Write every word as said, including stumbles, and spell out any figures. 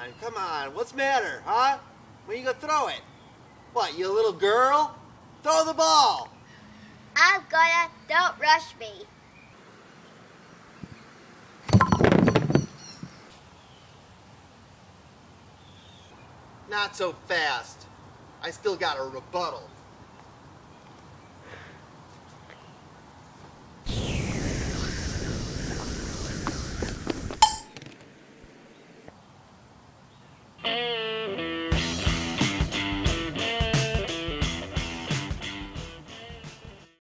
on, come on. What's the matter, huh? When you gonna throw it? What, you a little girl? Throw the ball. I'm gonna. Don't rush me. Not so fast. I still got a rebuttal.